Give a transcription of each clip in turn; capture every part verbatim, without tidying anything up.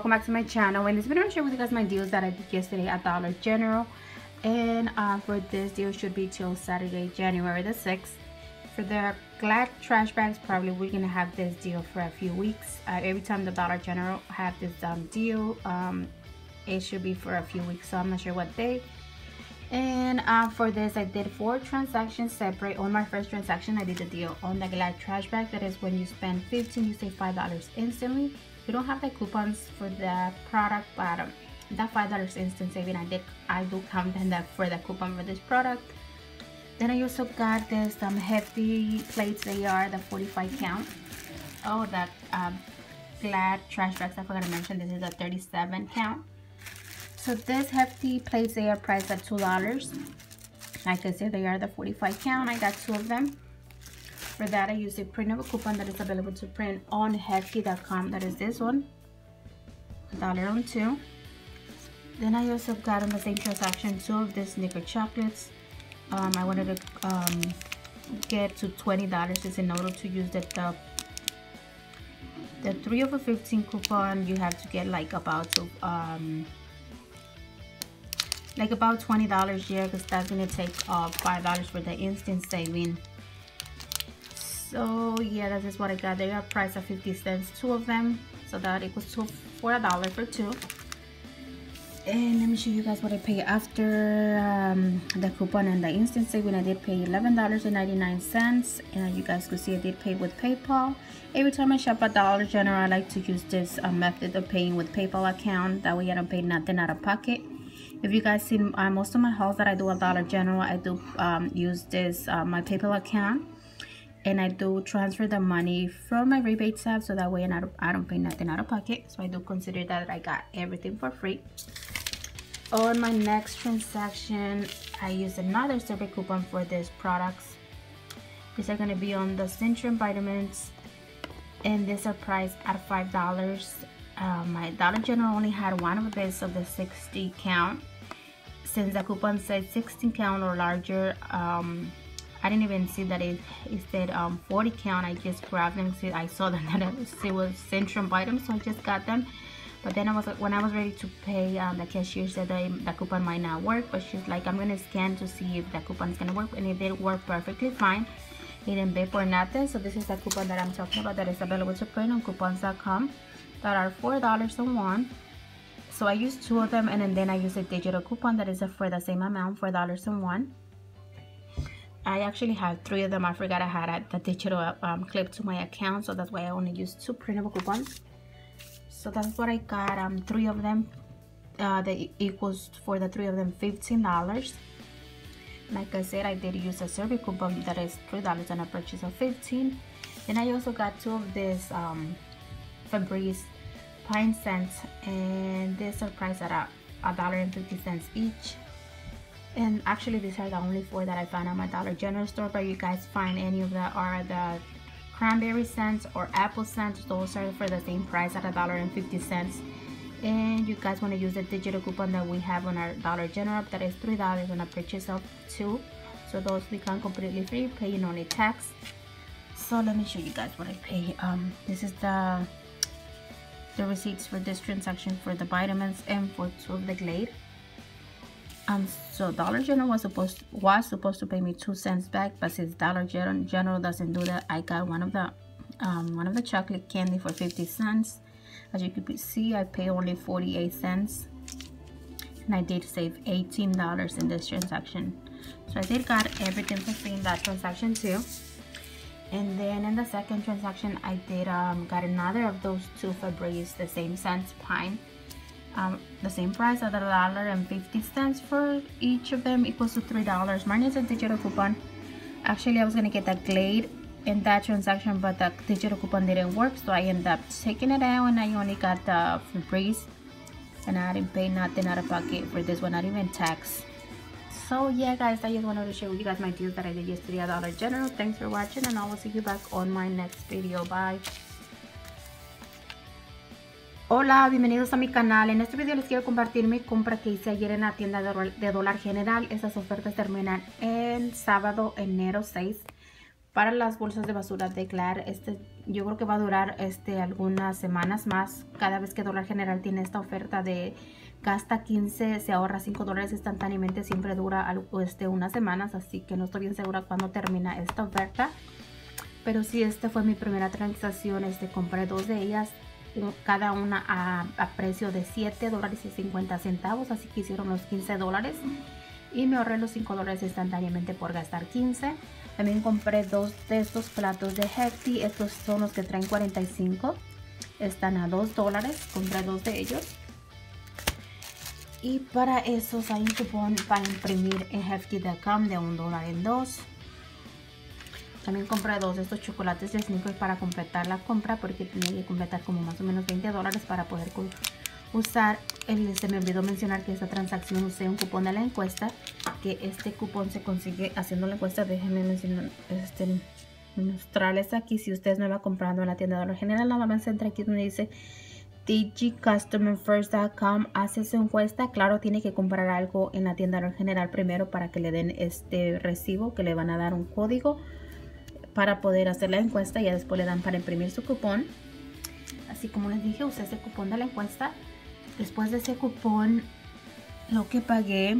welcome back to my channel. In this video I'm sharing with you guys my deals that I did yesterday at Dollar General, and uh, for this deal should be till Saturday, January the sixth. For the Glad trash bags, probably we're gonna have this deal for a few weeks. Uh, every time the Dollar General have this um, deal, um, it should be for a few weeks, so I'm not sure what day. And uh, for this I did four transactions separate. On my first transaction I did the deal on the Glad trash bag. That is when you spend fifteen, you save five dollars instantly. You don't have the coupons for the product, but um, that five dollars instant saving, I did I do count them that for the coupon for this product. Then I also got this um, hefty plates. They are the forty-five count. Oh, that um, Glad trash bags, I forgot to mention this is a thirty-seven count. So this hefty plates, they are priced at two dollars. Like I said, they are the forty-five count. I got two of them. For that I used a print of a coupon that is available to print on hefty dot com. That is this one, a dollar on two. Then I also got on the same transaction two of these Snicker chocolates. Um, I wanted to um, get to twenty dollars. Is in order to use the, the the three of a fifteen coupon. You have to get like about to um, like about twenty dollars, yeah, because that's gonna take uh, five dollars for the instant saving. So yeah, that is what I got. They are priced at fifty cents, two of them, so that equals to for a dollar for two. And let me show you guys what I pay after um, the coupon and the instant saving. I did pay eleven dollars and ninety-nine cents, and you guys could see I did pay with PayPal. Every time I shop at Dollar General, I like to use this uh, method of paying with PayPal account. That way I don't pay nothing out of pocket. If you guys see uh, most of my hauls that I do at Dollar General, I do um, use this uh, my PayPal account, and I do transfer the money from my rebate tab, so that way I don't, I don't pay nothing out of pocket. So I do consider that I got everything for free. On my next transaction, I used another survey coupon for these products. These are going to be on the Centrum vitamins, and these are priced at five dollars. Uh, my Dollar General only had one of this of the sixty count. Since the coupon said sixteen count or larger, um, I didn't even see that it, it said um, forty count. I just grabbed them. See, I saw that it was Centrum vitamins, so I just got them. But then I was when I was ready to pay, um, the cashier said that the coupon might not work, but she's like, I'm gonna scan to see if the coupon is gonna work, and it did work perfectly fine. It didn't pay for nothing. So this is the coupon that I'm talking about that is available to print on coupons dot com. That are four dollars on one. So I used two of them, and then I used a digital coupon that is for the same amount, four dollars on one. I actually have three of them. I forgot I had the digital um, clip to my account, so that's why I only used two printable coupons. So that's what I got, um, three of them. Uh, that equals for the three of them fifteen dollars. Like I said, I did use a survey coupon that is three dollars and a purchase of fifteen. Then I also got two of this um, Febreze pine scents, and these are priced at a dollar and fifty cents each. And actually these are the only four that I found at my Dollar General store, but you guys find any of that are the cranberry scents or apple scents, those are for the same price at a dollar and fifty cents. And you guys want to use the digital coupon that we have on our Dollar General, that is three dollars on a purchase of two. So those become completely free, paying only tax. So let me show you guys what I pay. Um this is the the receipts for this transaction for the vitamins and for two of the Glade. Um, so Dollar General was supposed was supposed to pay me two cents back, but since Dollar General doesn't do that, I got one of the um, one of the chocolate candy for fifty cents. As you can see, I pay only forty-eight cents, and I did save eighteen dollars in this transaction. So I did got everything for free in that transaction too. And then in the second transaction, I did um, got another of those two Febreze, the same scents pine. Um, the same price at a dollar and fifty cents for each of them, equals to three dollars. Mine is a digital coupon. Actually, I was gonna get that Glade in that transaction, but the digital coupon didn't work, so I ended up taking it out, and I only got the Febreze, and I didn't pay nothing out of pocket for this one, not even tax. So yeah guys, I just wanted to share with you guys my deals that I did yesterday at Dollar General. Thanks for watching, and I will see you back on my next video. Bye. Hola, bienvenidos a mi canal. En este video les quiero compartir mi compra que hice ayer en la tienda de Dollar General. Esas ofertas terminan el sábado, enero seis. Para las bolsas de basura de Glad, este, yo creo que va a durar este, algunas semanas más. Cada vez que Dollar General tiene esta oferta de gasta quince, se ahorra cinco dólares instantáneamente, siempre dura algo, este, unas semanas, así que no estoy bien segura cuándo termina esta oferta. Pero sí, esta fue mi primera transacción, este, compré dos de ellas, cada una a, a precio de siete dólares y cincuenta centavos, así que hicieron los quince dólares y me ahorré los cinco dólares instantáneamente por gastar quince. También compré dos de estos platos de Hefty. Estos son los que traen cuarenta y cinco. Están a dos dólares. Compré dos de ellos. Y para esos hay un cupón para imprimir en hefty punto com de un dólar en dos. También compré dos de estos chocolates de Snickers para completar la compra, porque tenía que completar como más o menos veinte dólares para poder usar. El, se me olvidó mencionar que esta transacción usé un cupón de la encuesta, que este cupón se consigue haciendo la encuesta. Déjenme mencionar, este, mostrarles aquí. Si ustedes no va comprando en la tienda de Dollar General, nada más entra aquí donde dice D G Customer First punto com, hace su encuesta. Claro, tiene que comprar algo en la tienda de Dollar General primero para que le den este recibo, que le van a dar un código para poder hacer la encuesta, y ya después le dan para imprimir su cupón. Así como les dije, usé ese cupón de la encuesta. Después de ese cupón, lo que pagué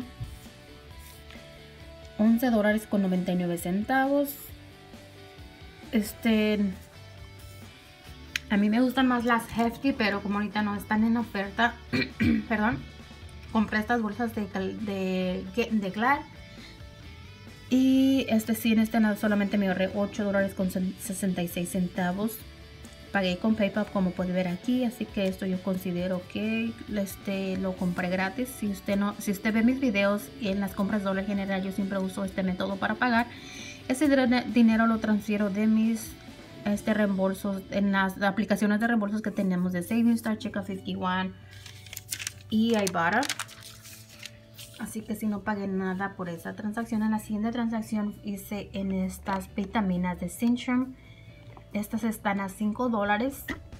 once dólares con noventa y nueve centavos. Este, a mí me gustan más las Hefty, pero como ahorita no están en oferta, perdón, compré estas bolsas de, de, de Glad. Y este sí, en este nada solamente me ahorré ocho dólares con sesenta y seis centavos. Pagué con PayPal, como puede ver aquí, así que esto yo considero que este lo compré gratis. Si usted no, si usted ve mis videos y en las compras de Dollar General, yo siempre uso este método para pagar. Ese dinero lo transfiero de mis este reembolsos en las aplicaciones de reembolsos que tenemos de Saving Star, Checkout cincuenta y uno y Ibotta. Así que si no pagué nada por esa transacción, en la siguiente transacción hice en estas vitaminas de Centrum. Estas están a cinco dólares.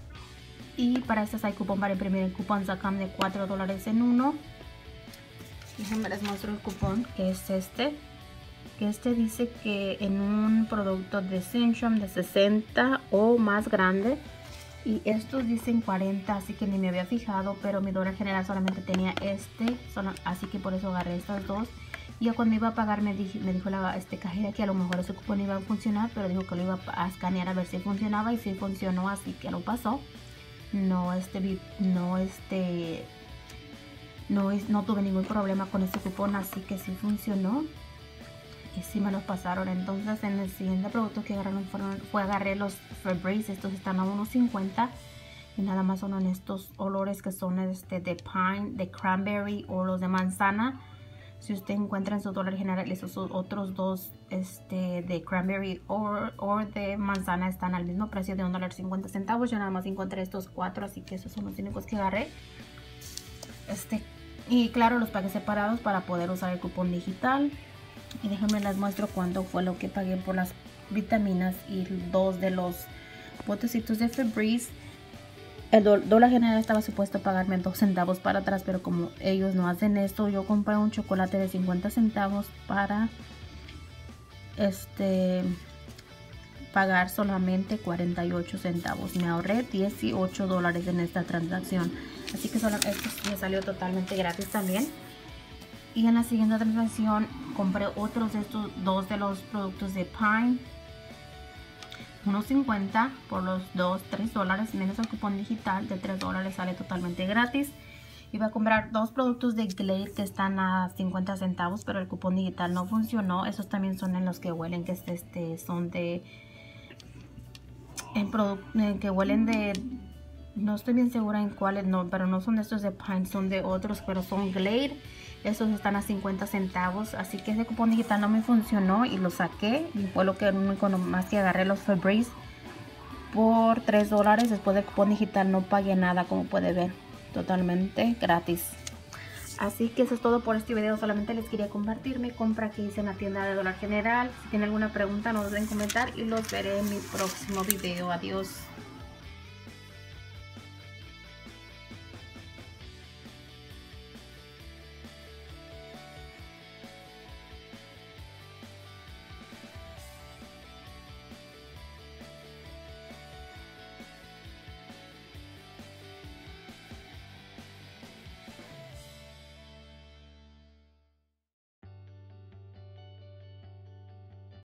Y para estas hay cupón para imprimir en coupons punto com de cuatro dólares en uno. Déjenme les muestro el cupón, que es este. Que este dice que en un producto de Centrum de sesenta o más grande. Y estos dicen cuarenta, así que ni me había fijado, pero mi Dollar General solamente tenía este, solo, así que por eso agarré estas dos. Y ya cuando iba a pagar me, dije, me dijo la este cajera que a lo mejor ese cupón iba a funcionar, pero dijo que lo iba a escanear a ver si funcionaba, y si funcionó, así que lo pasó. No este no este no es no tuve ningún problema con este cupón, así que sí funcionó. Y sí me los pasaron. Entonces en el siguiente producto que agarraron fueron, fue agarré los Febreze. Estos están a uno cincuenta y nada más son en estos olores que son este de pine, de cranberry o los de manzana. Si usted encuentra en su Dollar General esos otros dos este de cranberry o, o de manzana, están al mismo precio de un dólar cincuenta centavos. Yo nada más encontré estos cuatro, así que esos son los únicos que agarré. Este, y claro, los pagué separados para poder usar el cupón digital. Y déjenme les muestro cuánto fue lo que pagué por las vitaminas y dos de los botecitos de Febreze. El Dollar General estaba supuesto a pagarme dos centavos para atrás, pero como ellos no hacen esto, yo compré un chocolate de cincuenta centavos para este pagar solamente cuarenta y ocho centavos. Me ahorré dieciocho dólares en esta transacción, así que solo esto me salió totalmente gratis también. Y en la siguiente transacción compré otros de estos dos de los productos de Pine, uno cincuenta por los dos, tres dólares menos el cupón digital de tres dólares, sale totalmente gratis. Iba a comprar dos productos de Glade que están a cincuenta centavos, pero el cupón digital no funcionó. Esos también son en los que huelen, que es este son de en eh, que huelen de, no estoy bien segura en cuáles, no, pero no son de estos de Pine, son de otros, pero son Glade. Esos están a cincuenta centavos, así que ese cupón digital no me funcionó y lo saqué. Y fue lo que único más que agarré los Febreze por tres dólares. Después del cupón digital no pagué nada, como puede ver, totalmente gratis. Así que eso es todo por este video. Solamente les quería compartir mi compra que hice en la tienda de Dollar General. Si tienen alguna pregunta, no duden en comentar y los veré en mi próximo video. Adiós.